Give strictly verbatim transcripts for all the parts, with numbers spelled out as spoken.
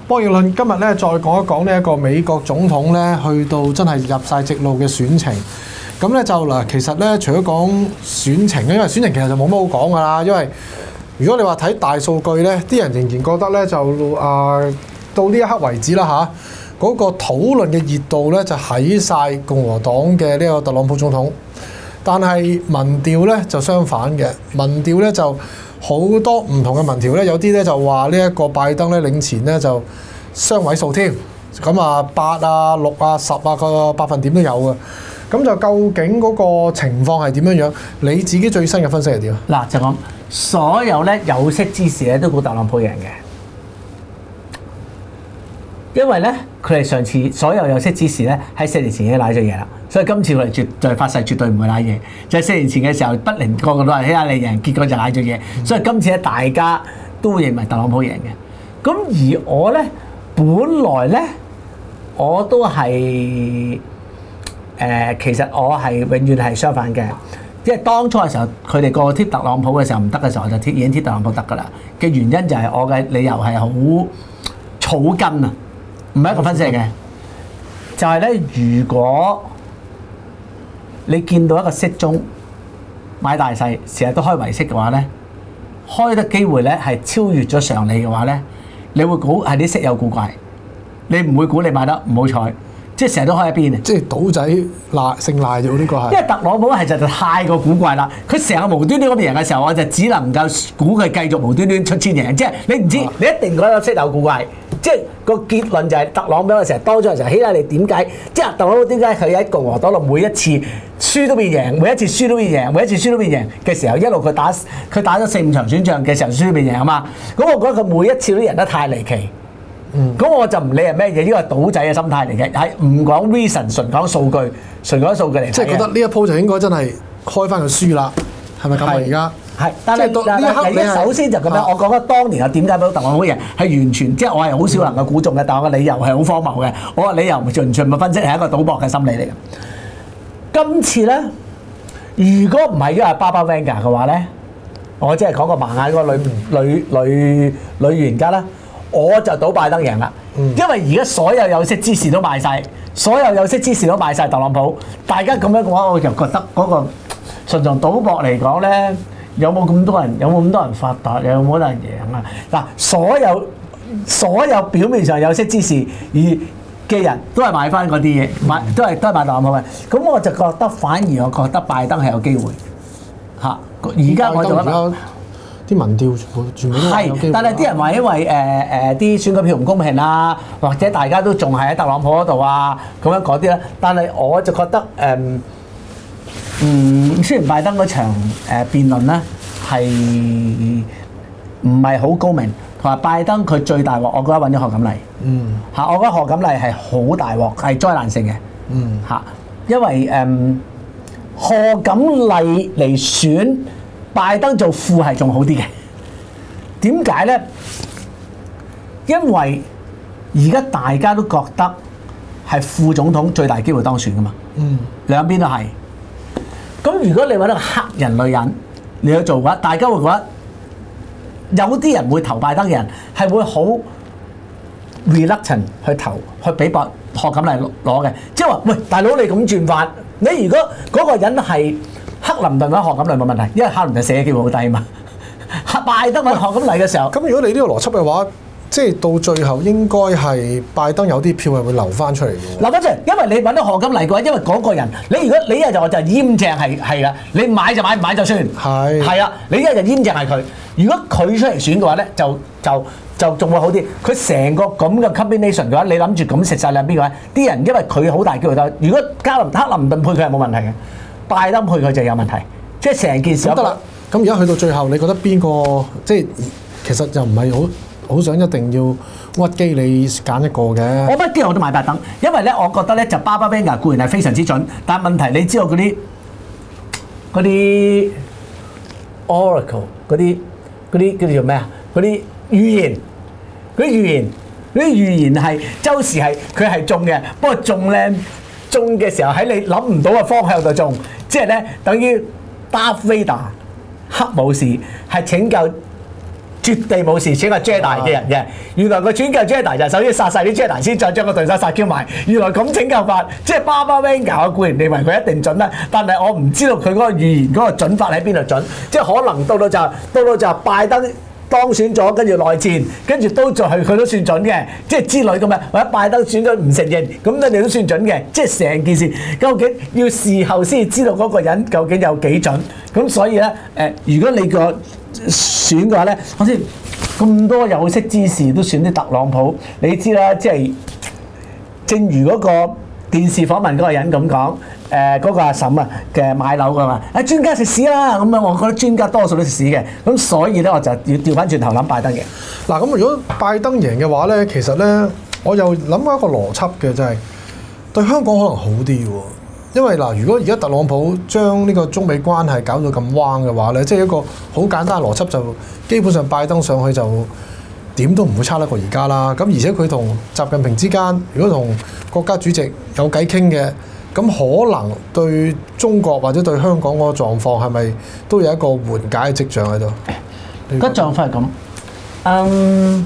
博弈論今日咧再講一講呢一個美國總統咧去到真係入晒直路嘅選情。咁咧就嗱，其實咧除咗講選情咧，因為選情其實就冇乜好講噶啦。因為如果你話睇大數據咧，啲人仍然覺得咧就啊、呃、到呢一刻為止啦嚇，嗰、那個討論嘅熱度咧就喺晒共和黨嘅呢個特朗普總統。但係民調咧就相反嘅，民調咧就好多唔同嘅民調咧，有啲咧就話呢一個拜登咧領前咧就雙位數添，咁啊八啊六啊十啊個百分點都有嘅。咁就究竟嗰個情況係點樣樣？你自己最新嘅分析係點啊？ 嗱，就咁，所有咧有識之士咧都估特朗普贏嘅，因為咧佢哋上次所有有識之士咧喺四年前已經賴咗嘢啦，所以今次佢哋絕對發誓絕對唔會賴嘢。就係四年前嘅時候，不靈個個都係希拉里贏，結果就賴咗嘢，嗯、所以今次咧大家都會認為特朗普贏嘅。咁而我咧，本來咧我都係。誒、呃，其實我係永遠係相反嘅，因為當初嘅時候，佢哋個個貼特朗普嘅時候唔得嘅時候，我就貼已經貼特朗普得㗎啦。嘅原因就係我嘅理由係好草根啊，唔係一個分析嚟嘅。就係咧，如果你見到一個骰盅買大細，成日都開圍骰嘅話咧，開得機會咧係超越咗常理嘅話咧，你會估係啲骰有古怪，你唔會估你買得唔好彩。即係成日都開一邊啊！ 即係賭仔賴姓賴咗呢個係。因為特朗普係實在太過古怪啦！佢成日無端端咁贏嘅時候，我就只能夠估佢繼續無端端出千贏。即係你唔知，啊、你一定覺得識有古怪。即係個結論就係特朗普嘅時候，當初嘅時候，希拉里點解？即係特朗普點解佢喺共和黨度每一次輸都變贏，每一次輸都變贏，每一次輸都變贏嘅時候，一路佢打佢打咗四五場選仗嘅時候輸都變贏啊嘛！咁我覺得佢每一次都贏得太離奇。嗯，咁我就唔理係咩嘢，呢個係賭仔嘅心態嚟嘅，係唔講 reason， 純講數據，純講數據嚟睇嘅。即係覺得呢一鋪就應該真係開翻個輸啦，係咪咁啊？而家係，但係呢一刻你首先就咁樣，啊、我講得當年我點解俾特朗普贏係完全，即係我係好少能夠估中嘅，嗯、但係我嘅理由係好荒謬嘅。我嘅理由完全唔係分析，係一個賭博嘅心理嚟嘅。今次咧，如果唔係因為 Barbara Vanga 嘅話咧，我即係講個盲眼嗰個女、嗯、女女女預言家啦。我就賭拜登贏啦，嗯、因為而家所有有識之士都賣晒，所有有識之士都賣晒特朗普。大家咁樣嘅話，我就覺得嗰個純從賭博嚟講咧，有冇咁多人？有冇咁多人發達？有冇人贏啊？嗱，所有所有表面上有識之士而嘅人都係買翻嗰啲嘢，買都係都係買特朗普嘅。咁我就覺得反而我覺得拜登係有機會嚇。而家我就覺得。 啲民調全部全部都係有機會， 但係啲人話因為誒誒啲選舉票唔公平啦，或者大家都仲係喺特朗普嗰度啊，咁樣嗰啲咧。但係我就覺得誒，嗯，雖然拜登嗰場誒辯論咧係唔係好高明，同埋拜登佢最大鑊，我覺得揾咗賀錦麗。嗯。嚇，我覺得賀錦麗係好大鑊，係災難性嘅。嗯。嚇，因為誒賀錦麗嚟選。拜登做副係仲好啲嘅，點解咧？因為而家大家都覺得係副總統最大機會當選噶嘛，嗯，兩邊都係。咁如果你揾到個黑人女人你去做嘅話，大家會覺得有啲人會投拜登嘅人係會好 reluctant 去投去俾博賀錦麗攞嘅，即係話喂大佬你咁轉法，你如果嗰個人係克林頓揾賀錦麗冇問題，因為克林頓死嘅機會好低啊嘛。拜登揾賀錦麗嘅時候， 咁如果你呢個邏輯嘅話，即係到最後應該係拜登有啲票係會留翻出嚟嘅。 留翻出嚟，因為你揾到賀錦麗嘅話，因為嗰個人，你如果你一日就話就閹正係係啦，你買就買，唔買就算。係係啊，你一日就閹正係佢。如果佢出嚟選嘅話咧，就就就仲會好啲。佢成個咁嘅 combination 嘅話，你諗住咁食晒兩邊嘅話，啲人因為佢好大機會得。如果加林克林頓配佢係冇問題嘅。拜登配佢就有問題，即係成件事得啦。咁而家去到最後，你覺得邊個即係其實就唔係好好想一定要屈機你揀一個嘅？ 我乜機我都買拜登，因為咧，我覺得咧就 Barbara Vanga 固然係非常之準，但係問題你知道嗰啲嗰啲 Oracle 嗰啲嗰啲叫做咩啊？嗰啲預言嗰啲預言嗰啲預言係周時係佢係中嘅，不過中咧。中嘅時候喺你諗唔到嘅方向度中，即係咧等於 Darth Vader 黑武士係拯救絕地冇事，請個 Jedi 嘅人嘅。原來個拯救 Jedi 就首先殺晒啲 Jedi 先，再將個對手殺 Q 埋。原來咁拯救法，即係 Baba Vanga 我固然認為佢一定準啦，但係我唔知道佢嗰個預言嗰個準法喺邊度準，即係可能到到就到到就拜登當選咗，跟住內戰，跟住都再係佢都算準嘅，即係之類咁樣，或者拜登選咗唔承認，咁你哋都算準嘅，即係成件事究竟要事後先知道嗰個人究竟有幾準，咁所以咧誒、呃，如果你個選嘅話咧，我先咁多有識之士都選啲特朗普，你知啦，即係正如嗰個電視訪問嗰個人咁講。誒嗰、呃那個阿嬸啊嘅買樓㗎嘛，誒專家食屎啦咁樣，我覺得專家多數都食屎嘅，咁所以咧我就要調翻轉頭諗拜登嘅。 嗱咁如果拜登贏嘅話咧，其實咧我又諗過一個邏輯嘅，就係、是、對香港可能好啲喎，因為嗱，如果而家特朗普將呢個中美關係搞到咁彎嘅話咧，即係一個好簡單嘅邏輯，就基本上拜登上去就點都唔會差得過而家啦。咁而且佢同習近平之間，如果同國家主席有偈傾嘅。咁可能對中國或者對香港嗰個狀況係咪都有一個緩解嘅跡象喺度？ 個狀況係咁，嗯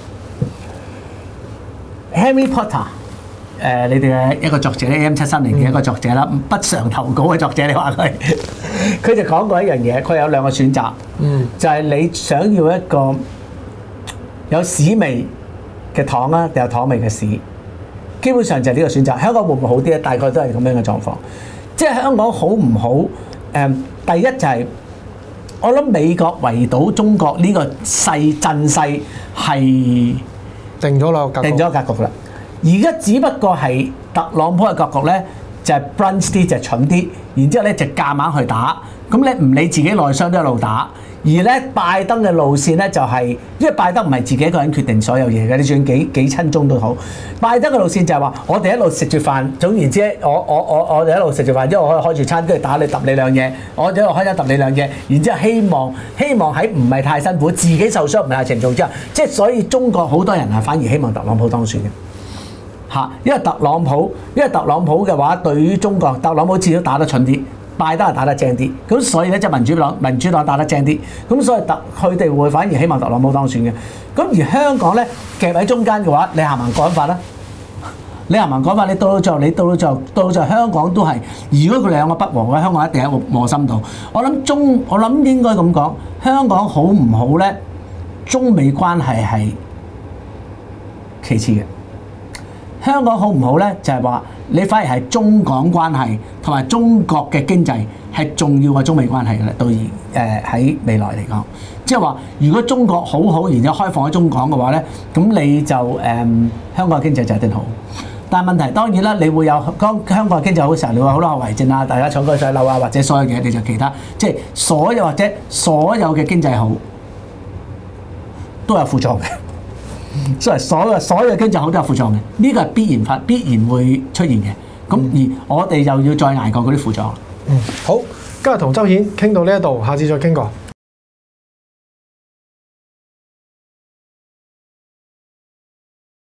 ，Harry Potter，誒、呃，你哋嘅一個作者 A M 七三零嘅一個作者啦，嗯、不常投稿嘅作者，你話佢，佢就講過一樣嘢，佢有兩個選擇，嗯，就係你想要一個有屎味嘅糖啊，定有糖味嘅屎？基本上就係呢個選擇，香港會唔會好啲咧？大概都係咁樣嘅狀況。即係香港好唔好？誒、嗯，第一就係、是、我諗美國圍堵中國呢個勢陣勢係定咗啦， 定咗格局啦。而家只不過係特朗普嘅格局咧，就係 brunch 啲，就係蠢啲，然之後咧就夾硬去打。咁你唔理自己內傷都一路打。而咧拜登嘅路線咧就係、是，因為拜登唔係自己一個人決定所有嘢嘅，你算幾幾親中都好。拜登嘅路線就係話，我哋一路食住飯，總言之，我我我我哋一路食住飯，因為我可以開住餐，跟住打你揼你兩嘢，我一路開餐揼你兩嘢，然之後希望希望喺唔係太辛苦，自己受傷唔係太嚴重之後，即係所以中國好多人係反而希望特朗普當選嘅嚇，因為特朗普因為特朗普嘅話對於中國，特朗普至少打得蠢啲。拜登係打得正啲，咁所以咧就民主黨民主黨打得正啲，咁所以特佢哋會反而希望特朗普當選嘅。咁而香港咧夾喺中間嘅話，你行唔行國安法啦？你行唔行國安法？你到到最後，你到到最後，到到最後香港都係，如果佢兩個不和嘅話，香港一定喺個磨心度。我諗中，我諗應該咁講，香港好唔好咧？中美關係係其次嘅。香港好唔好咧？就係話你反而係中港關係同埋中國嘅經濟係重要過中美關係嘅啦。到而誒喺未來嚟講，即係話如果中國好好，然之後開放喺中港嘅話咧，咁你就誒、嗯、香港嘅經濟就一定好。但係問題當然啦，你會有當香港嘅經濟好嘅時候，你會好多後遺症啊，大家搶居上樓啊，或者所有嘅你就其他，即係所有或者所有嘅經濟好都有副作用嘅。所以所有所有經濟好都有副作用嘅，呢個係必然法必然會出現嘅。咁而我哋又要再捱過嗰啲副作用。 嗯，好，今日同周顯傾到呢一度，下次再傾過。